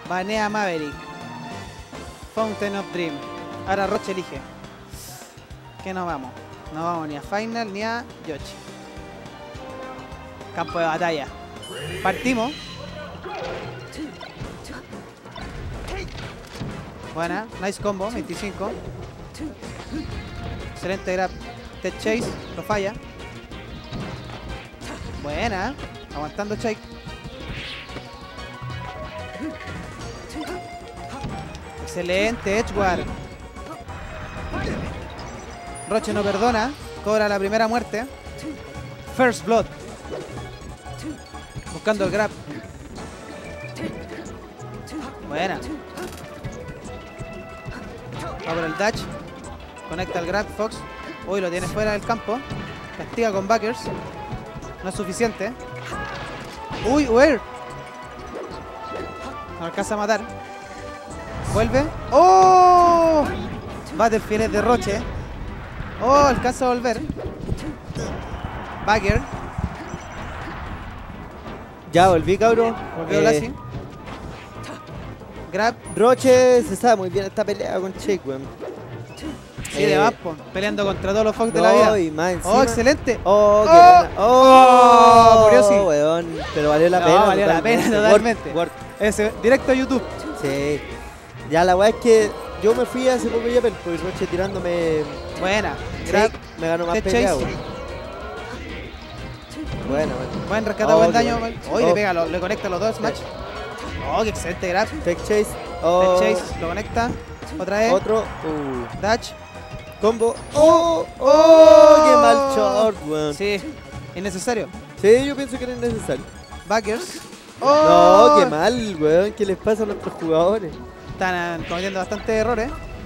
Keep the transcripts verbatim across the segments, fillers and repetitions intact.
Banea Maverick. Fountain of Dream. Ahora Roche elige. ¿Qué nos vamos? No vamos ni a Final ni a Yoshi. Campo de batalla. Partimos. Buena, nice combo, veinticinco. Excelente grab. Tech Chase, lo falla. Buena, aguantando Shake. Excelente, Edgeguard. Roche no perdona, cobra la primera muerte. First Blood. Buscando el grab. Buena. Va por el dash. Conecta el grab, Fox. Uy, lo tiene fuera del campo. Castiga con backers. No es suficiente. Uy, Uer. No alcanza a matar. Vuelve. ¡Oh! Battlefield es de Roche. Oh, alcanza a volver. Backer. Ya volví, cabrón. Volvió Eh, Lassie. Grab. Roche se sabe muy bien esta pelea con Shake, weón. Sí, de Eh, más, po, peleando contra todos los Fox de la vida. No, y más encima. Oh, excelente. Oh, qué Oh. buena. Oh, Oh, murió, sí. weón. Pero valió la No, pena. valió la pena totalmente. Worth, worth. Ese, directo a YouTube. Sí. Ya la weá es que yo me fui hace poco ya, pero Roche tirándome. Buena. Grab. Shake me ganó más Tech pelea, Chase. weón. Bueno, bueno. Buen rescate, Oh, buen qué daño. bueno. Hoy Oh. le pega, lo- le conecta los dos Smash. Oh, qué excelente grab. Tech Chase. Oh, Tech Chase, lo conecta. Otra vez. Otro. Uh, Dash. combo. Oh, oh, qué mal short, weón. Sí, innecesario. Sí, yo pienso que era innecesario. Backers. Oh. No, qué mal, weón. ¿Qué les pasa a nuestros jugadores? Están uh, cometiendo bastantes errores.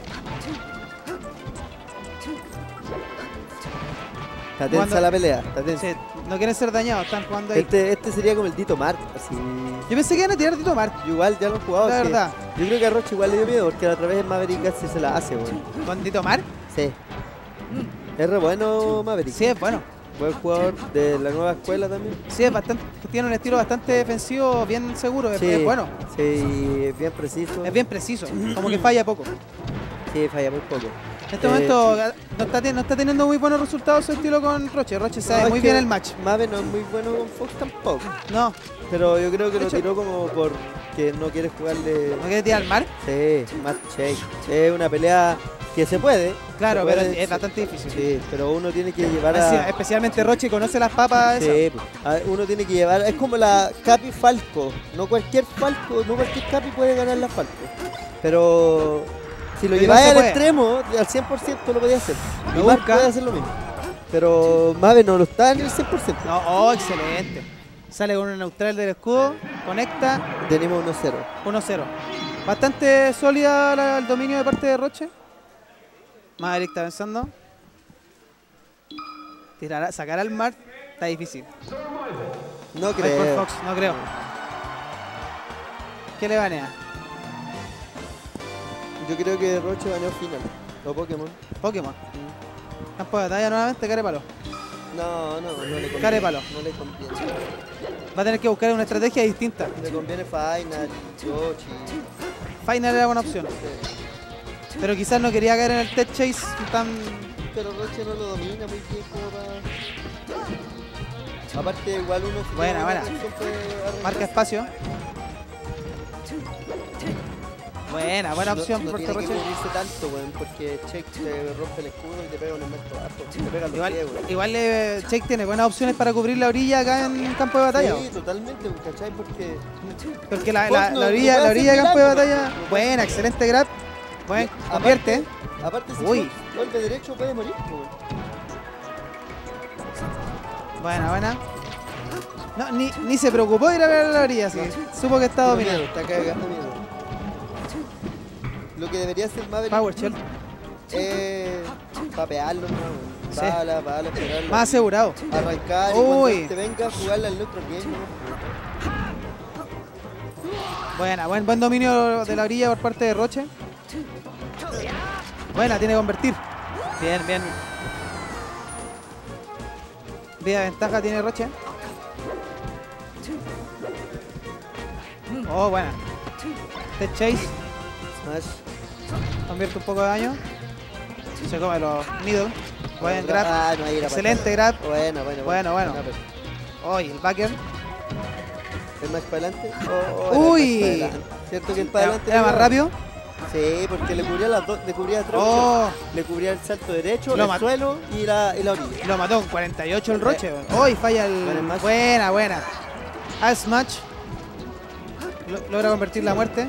Está tensa Cuando- la pelea, está tensa. Sí, no quieren ser dañados, están jugando ahí. Este, este sería como el Dito Mart, así. Yo pensé que iban a tirar Tito Mart, Yo igual ya lo he jugado. la es que verdad. Yo creo que a Roche igual le dio miedo porque a la otra vez el Maverick casi se la hace, weón. ¿Con Tito Mart? Sí. Es re bueno Maverick. Sí, es bueno. Buen jugador de la nueva escuela también. Sí, es bastante, tiene un estilo bastante defensivo, bien seguro, es, Sí. es bueno. Sí, es bien preciso. Es bien preciso, como que falla poco. Sí, falla muy poco. En este Eh, momento no está, ten- no está teniendo muy buenos resultados su estilo con Roche. Roche sabe No, es muy que bien el match. Mave no es muy bueno con Fox tampoco. No, Pero yo creo que De lo hecho- tiró como porque no quiere jugarle. no quiere tirar al mar. Sí, Mart Shake. Es una pelea que se puede. Claro, se pero puede, es bastante difícil. Sí, pero uno tiene que llevar Así, a. especialmente Roche conoce las papas esas. Sí, pues, a- uno tiene que llevar. Es como la Capi Falco. No cualquier Falco, no cualquier Capi puede ganar la Falco. Pero si lo Pero lleváis se al puede. extremo, al cien por ciento lo podía hacer. Lo Y Mart busca. puede hacer lo mismo. Pero Mave no lo está en el cien por ciento. No, oh, excelente. Sale con un neutral del escudo, conecta, Tenemos uno cero. uno cero. Bastante sólida la- el dominio de parte de Roche. Maverick está pensando. Tirará, sacar al mar, está difícil. No Viper creo. Fox, no creo. ¿Qué le banea? Yo creo que Roche ganó final. O Pokémon. Pokémon. Campo de batalla nuevamente, Carepalo. No, no, no le conviene. Carepalo. No le conviene. Va a tener que buscar una estrategia distinta. Le conviene Final, Yoshi. Final era buena opción. Sí. Pero quizás no quería caer en el Tech Chase tan... Pero Roche no lo domina muy bien como para. Aparte, igual uno. si Buena, tiene buena. atención puede arrancar. Marca espacio. Buena, buena No- opción no, por tiene que Roche. cubrirse tanto, weón, porque Check te rompe el escudo y te pega un inmenso harto. Te pega los Igual, pies, weón. igual eh, Shake tiene buenas opciones para cubrir la orilla acá en campo de batalla. Sí, totalmente, ¿cachai? Porque. Porque la, Fox la- no- la no orilla, puede la orilla de hacer campo de milagros, batalla. no puede Buena, hacer- excelente grab. Buen, convierte. Aparte, aparte si Uy. Fox vuelve derecho puede morir, weón. Buena, buena. No, ni, ni se preocupó de ir a ver a la orilla, sí. Supo que está Puro miedo, dominando. está cagando miedo. Lo que debería hacer Maverick Power Shell. es papearlo, ¿no? Sí. Bala, bala, esperarlo. Más asegurado. Arrancar y Uy. cuando te venga a jugarle al neutro game, ¿no? Buena, buen, buen dominio de la orilla por parte de Roche. Buena, tiene que convertir. Bien, bien. Vía ventaja tiene Roche. Oh, buena. Dead Chase. Smash. Convierte un poco de daño. Se come los middle. Buen grab. Ah, no, ahí era Excelente grab. Bueno, bueno, Bueno, bueno. Hoy el backer. ¿Es más para adelante? Oh, oh, Uy. era más para adelante. ¿Cierto que el para ¿Era, adelante era más rápido? Sí, porque le cubría las dos, le cubría el tronco, Oh. le cubría el salto derecho, Lo el mat- suelo y la, y la orilla. Lo mató con cuarenta y ocho el Roche. Hoy falla el. Buen smash. Buena, buena. Al smash. Lo- logra convertir la muerte.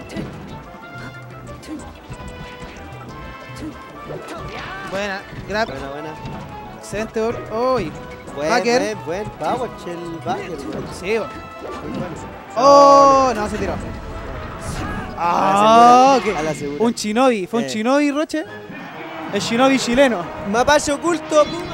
Buena, grab. Buena, buena. Excelente. Uy. Buen, Backer. buen, buen power, el backer, weón. Sí, bo. Muy bueno. Oh, no, se tiró. Ah, A la segura, ok. a la segura. Un shinobi. ¿Fue un Eh. shinobi, Roche? El shinobi chileno. Mapache oculto, pum.